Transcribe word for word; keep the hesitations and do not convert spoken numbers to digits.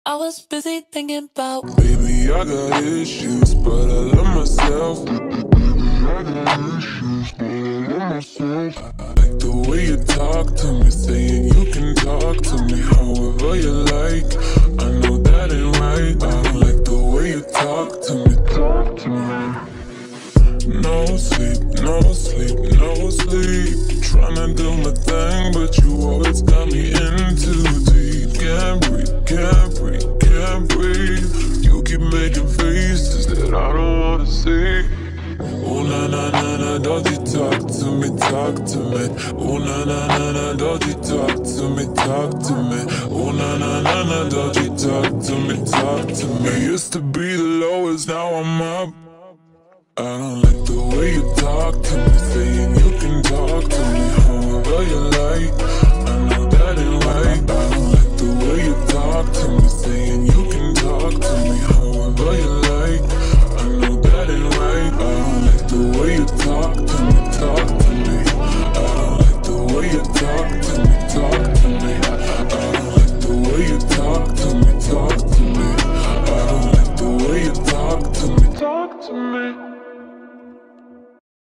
I was busy thinking about. Baby, I got issues, but I love myself. I got issues, but I love myself. I like the way you talk to me, saying you can talk to me however you like. I know that ain't right. I don't like the way you talk to me, talk to me. No sleep, no sleep, no sleep. Tryna do my thing, but you always got me in too deep. Can't breathe, can't breathe, can't breathe. You keep making faces that I don't wanna see. Oh na na na na, don't you talk to me, talk to me. Oh na na na na, don't you talk to me, talk to me. Oh na na na na, don't you talk to me, talk to me. I used to be the lowest, now I'm up. I don't